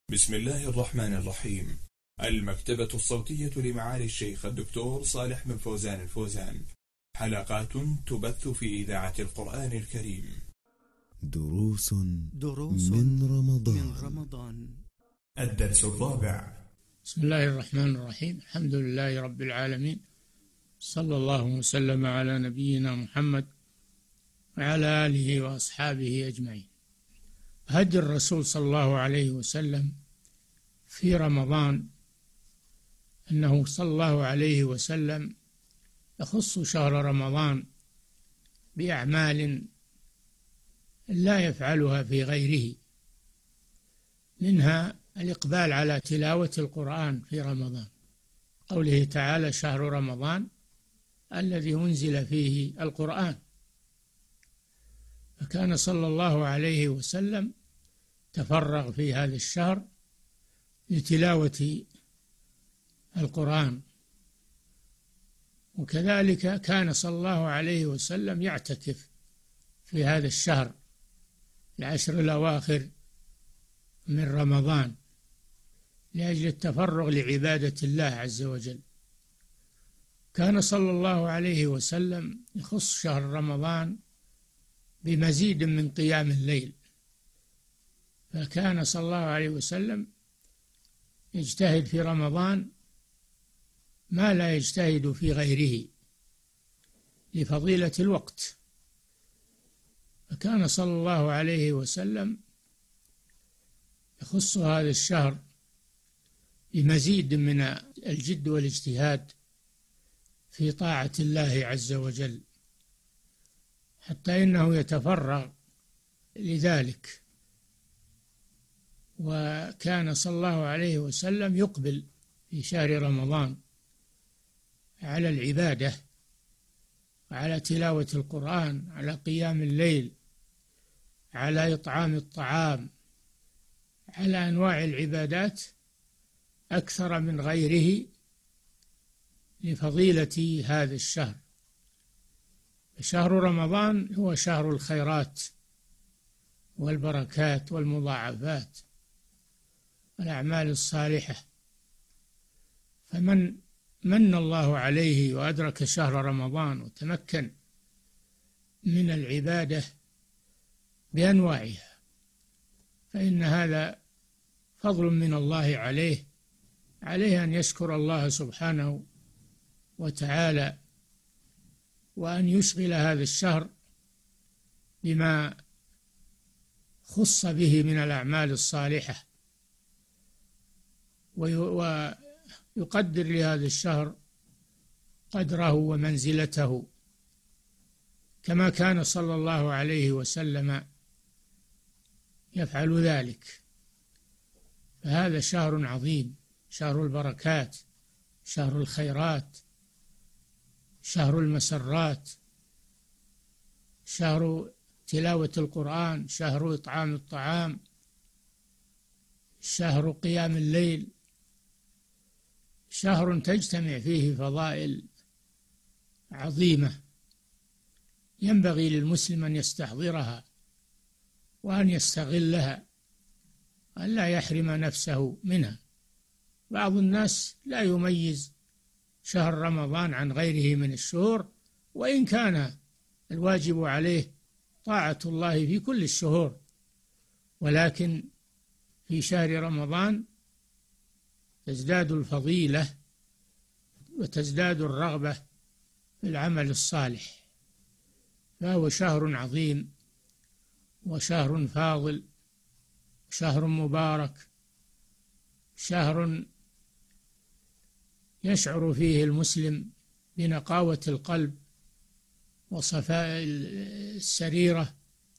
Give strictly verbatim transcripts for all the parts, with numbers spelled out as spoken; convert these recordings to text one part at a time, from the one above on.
بسم الله الرحمن الرحيم. المكتبة الصوتية لمعالي الشيخ الدكتور صالح بن فوزان الفوزان. حلقات تبث في إذاعة القرآن الكريم. دروس, دروس من رمضان, من رمضان. الدرس الرابع. بسم الله الرحمن الرحيم. الحمد لله رب العالمين، صلى الله وسلم على نبينا محمد وعلى آله وأصحابه أجمعين. هدي الرسول صلى الله عليه وسلم في رمضان أنه صلى الله عليه وسلم يخص شهر رمضان بأعمال لا يفعلها في غيره، منها الإقبال على تلاوة القرآن في رمضان، قوله تعالى: شهر رمضان الذي أنزل فيه القرآن. فكان صلى الله عليه وسلم تفرغ في هذا الشهر لتلاوة القرآن، وكذلك كان صلى الله عليه وسلم يعتكف في هذا الشهر العشر الأواخر من رمضان لأجل التفرغ لعبادة الله عز وجل. كان صلى الله عليه وسلم يخص شهر رمضان بمزيد من قيام الليل، فكان صلى الله عليه وسلم يجتهد في رمضان ما لا يجتهد في غيره لفضيلة الوقت. فكان صلى الله عليه وسلم يخص هذا الشهر بمزيد من الجد والاجتهاد في طاعة الله عز وجل، حتى إنه يتفرغ لذلك. وكان صلى الله عليه وسلم يقبل في شهر رمضان على العبادة وعلى تلاوة القرآن، على قيام الليل، على إطعام الطعام، على أنواع العبادات أكثر من غيره لفضيلة هذا الشهر. شهر رمضان هو شهر الخيرات والبركات والمضاعفات والأعمال الصالحة، فمن من الله عليه وأدرك شهر رمضان وتمكن من العبادة بأنواعها فإن هذا فضل من الله عليه عليه أن يشكر الله سبحانه وتعالى، وأن يشغل هذا الشهر بما خص به من الأعمال الصالحة، ويقدر لهذا الشهر قدره ومنزلته كما كان صلى الله عليه وسلم يفعل ذلك. فهذا شهر عظيم، شهر البركات، شهر الخيرات، شهر المسرات، شهر تلاوة القرآن، شهر إطعام الطعام، شهر قيام الليل، شهر تجتمع فيه فضائل عظيمة ينبغي للمسلم أن يستحضرها وأن يستغلها، أن لا يحرم نفسه منها. بعض الناس لا يميز شهر رمضان عن غيره من الشهور، وإن كان الواجب عليه طاعة الله في كل الشهور، ولكن في شهر رمضان تزداد الفضيلة وتزداد الرغبة في العمل الصالح. فهو شهر عظيم وشهر فاضل، شهر مبارك، شهر يشعر فيه المسلم بنقاوة القلب وصفاء السريرة،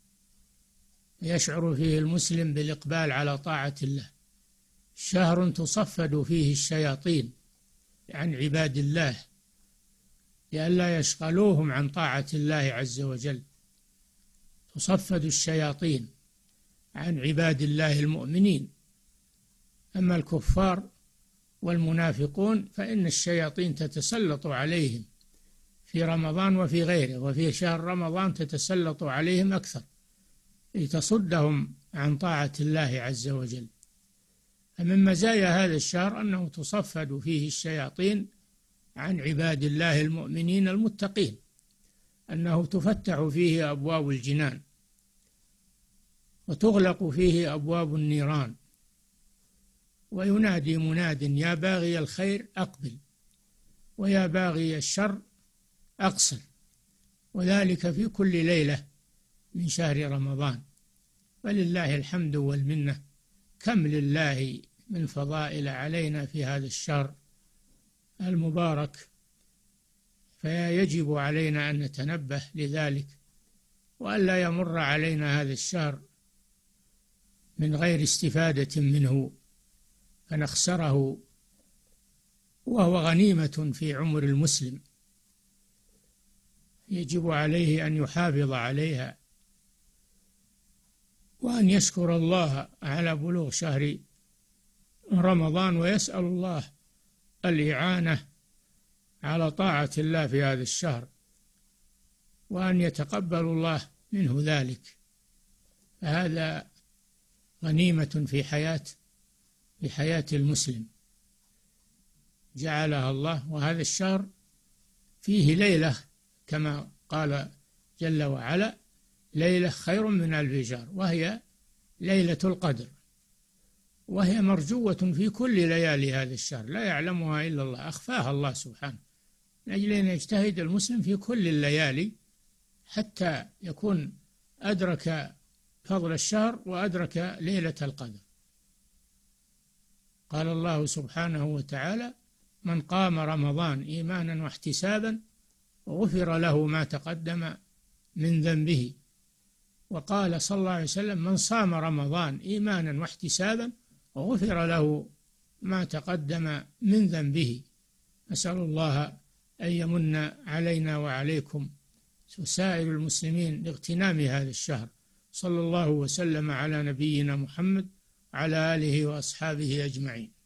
يشعر فيه المسلم بالإقبال على طاعة الله. شهر تصفد فيه الشياطين عن عباد الله لئلا يشغلوهم عن طاعة الله عز وجل. تصفد الشياطين عن عباد الله المؤمنين. أما الكفار والمنافقون فإن الشياطين تتسلط عليهم في رمضان وفي غيره، وفي شهر رمضان تتسلط عليهم أكثر لتصدهم عن طاعة الله عز وجل. فمن مزايا هذا الشهر أنه تصفد فيه الشياطين عن عباد الله المؤمنين المتقين، أنه تفتح فيه أبواب الجنان وتغلق فيه أبواب النيران، وينادي مناد يا باغي الخير أقبل ويا باغي الشر أقصر، وذلك في كل ليلة من شهر رمضان. ولله الحمد والمنة، كم لله من فضائل علينا في هذا الشهر المبارك، فيجب علينا أن نتنبه لذلك، وألا يمر علينا هذا الشهر من غير استفادة منه فنخسره، وهو غنيمة في عمر المسلم يجب عليه أن يحافظ عليها، وأن يشكر الله على بلوغ شهر رمضان، ويسأل الله الإعانة على طاعة الله في هذا الشهر، وأن يتقبل الله منه ذلك. فهذا غنيمة في حياة في حياة المسلم جعلها الله. وهذا الشهر فيه ليلة كما قال جل وعلا ليلة خير من ألف شهر، وهي ليلة القدر، وهي مرجوة في كل ليالي هذا الشهر لا يعلمها إلا الله، أخفاها الله سبحانه، من أجل أن يجتهد المسلم في كل الليالي حتى يكون أدرك فضل الشهر وأدرك ليلة القدر. قال الله سبحانه وتعالى من قام رمضان إيمانا واحتسابا غفر له ما تقدم من ذنبه. وقال صلى الله عليه وسلم من صام رمضان إيمانا واحتسابا غفر له ما تقدم من ذنبه. نسأل الله أن يمن علينا وعليكم وسائر المسلمين لاغتنام هذا الشهر. صلى الله وسلم على نبينا محمد وعلى آله وأصحابه أجمعين.